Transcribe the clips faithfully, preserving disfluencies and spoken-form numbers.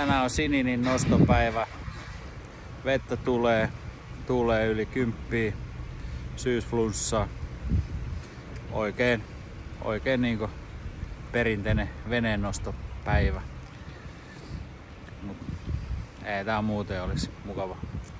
Tänään on Sininin nostopäivä. Vettä tulee, tulee yli kymppiä. Syysflunssa. Oikein, oikein niinku perinteinen veneennostopäivä. Mut ei tää muuten olisi mukava.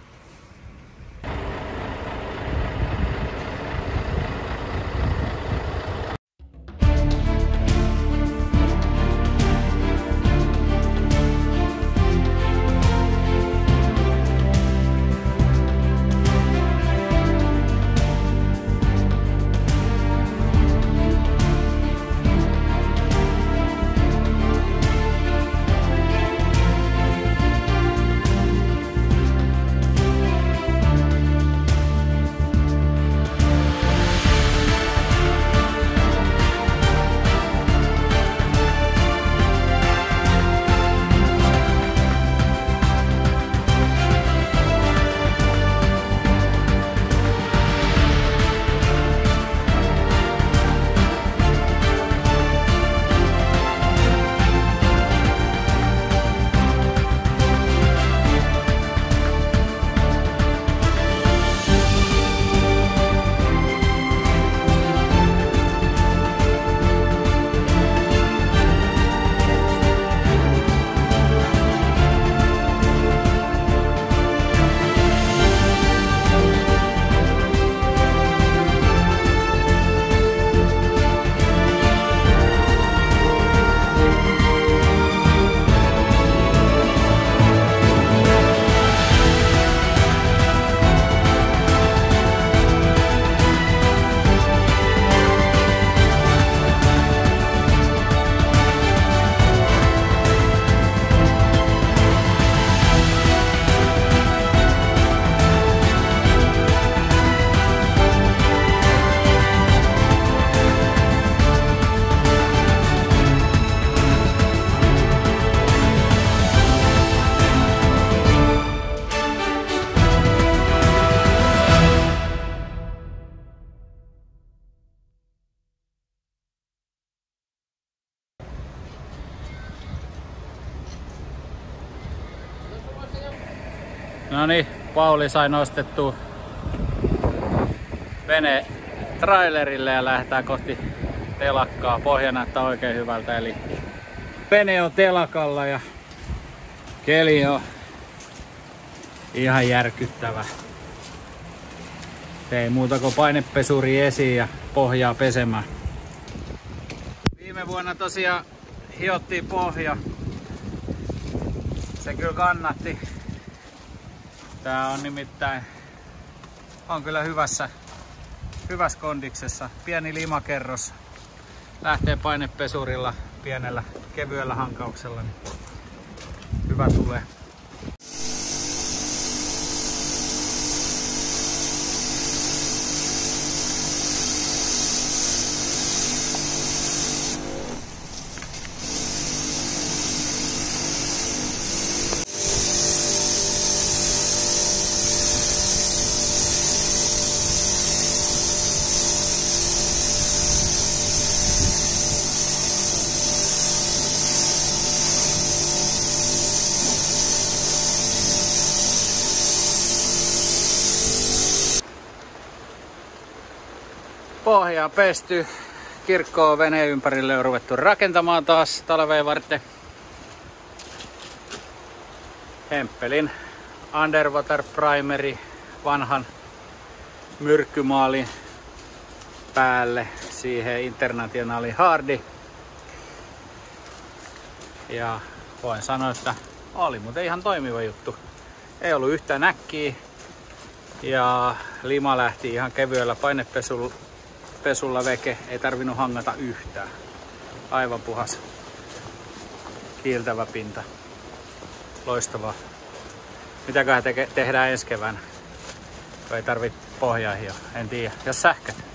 No niin, Pauli sai nostettua vene trailerille ja lähdetään kohti telakkaa. Pohja näyttää oikein hyvältä, eli vene on telakalla ja keli on ihan järkyttävä. Ei muuta kuin painepesuri esiin ja pohjaa pesemään. Viime vuonna tosiaan hiottiin pohja. Se kyllä kannatti. Tää on nimittäin on kyllä hyvässä, hyvässä kondiksessa. Pieni limakerros. Lähtee painepesurilla pienellä kevyellä hankauksella. Niin hyvä tulee. Pohjaa pesty, kirkkoa veneen ympärille on ruvettu rakentamaan taas talveen varten. Hemppelin Underwater Primeri vanhan myrkkymaalin päälle, siihen Internationali Hardi. Ja voin sanoa, että oli muuten ihan toimiva juttu. Ei ollut yhtään näkkiä ja lima lähti ihan kevyellä painepesulla. Pesulla veke, ei tarvinnut hangata yhtään. Aivan puhas, kiiltävä pinta. Loistavaa. Mitäköhän te- tehdään ensi keväänä? Ei tarvitse pohjaa hioa, en tiedä. Jos sähköt.